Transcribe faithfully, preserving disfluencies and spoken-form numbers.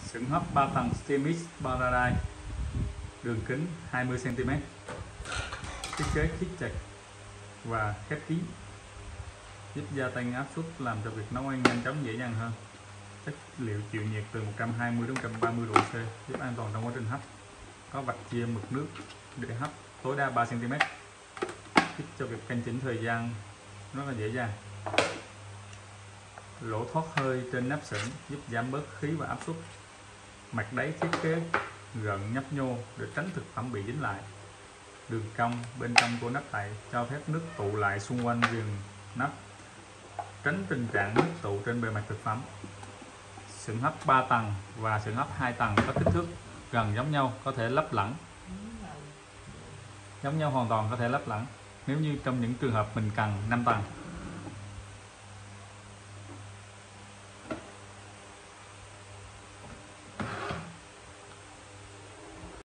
Xưởng hấp ba tầng Steamix Paradise, đường kính hai mươi xăng ti mét, thiết kế khít chặt và khép kín, giúp gia tăng áp suất làm cho việc nấu ăn nhanh chóng dễ dàng hơn. Chất liệu chịu nhiệt từ một trăm hai mươi đến một trăm ba mươi độ C, giúp an toàn trong quá trình hấp. Có vạch chia mực nước để hấp tối đa ba xăng ti mét, giúp cho việc canh chỉnh thời gian rất là dễ dàng. Lỗ thoát hơi trên nắp xưởng giúp giảm bớt khí và áp suất. Mặt đáy thiết kế gợn nhấp nhô để tránh thực phẩm bị dính lại. Đường cong bên trong của nắp đậy cho phép nước tụ lại xung quanh viền nắp, tránh tình trạng nước tụ trên bề mặt thực phẩm. Xưởng hấp ba tầng và xưởng hấp hai tầng có kích thước gần giống nhau, có thể lắp lẫn. Giống nhau hoàn toàn có thể lắp lẫn nếu như trong những trường hợp mình cần năm tầng.